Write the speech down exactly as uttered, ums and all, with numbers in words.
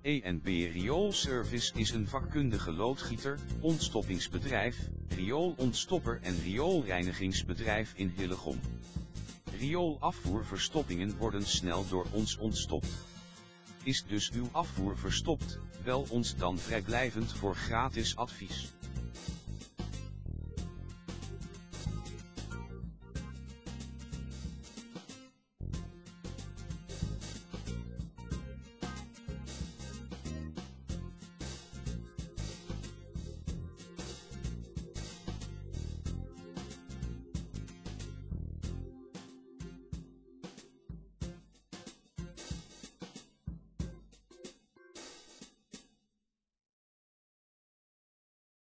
E en B Rioolservice is een vakkundige loodgieter, ontstoppingsbedrijf, rioolontstopper en rioolreinigingsbedrijf in Hillegom. Rioolafvoerverstoppingen worden snel door ons ontstopt. Is dus uw afvoer verstopt, bel ons dan vrijblijvend voor gratis advies.